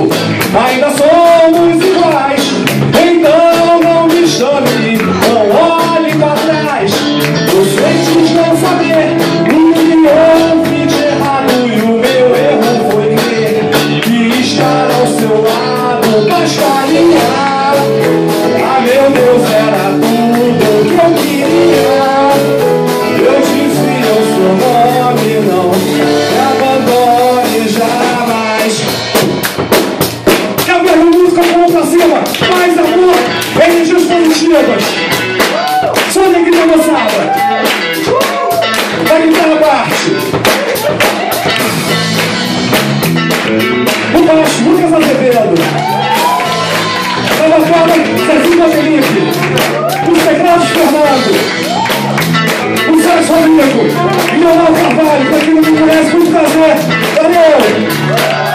amigo, ainda somos iguais. Então não me chame, não olhe pra trás. Os feitos não saber o que houve de errado, e o meu erro foi crer que estar ao seu lado bastaria. Ah, meu Deus, era tudo que eu queria. Eu dizia o seu nome, não me abandone jamais. Quero ver a música com a mão pra cima, mais amor, energias positivas. Só alegria, moçada. Vai gritar a parte. O baixo, Lucas Azevedo. Na bacana, Zezinho Felipe. Os teclados, Fernando. O Sérgio Rodrigo. E Leonardo Carvalho, pra quem não me conhece, muito prazer. Valeu!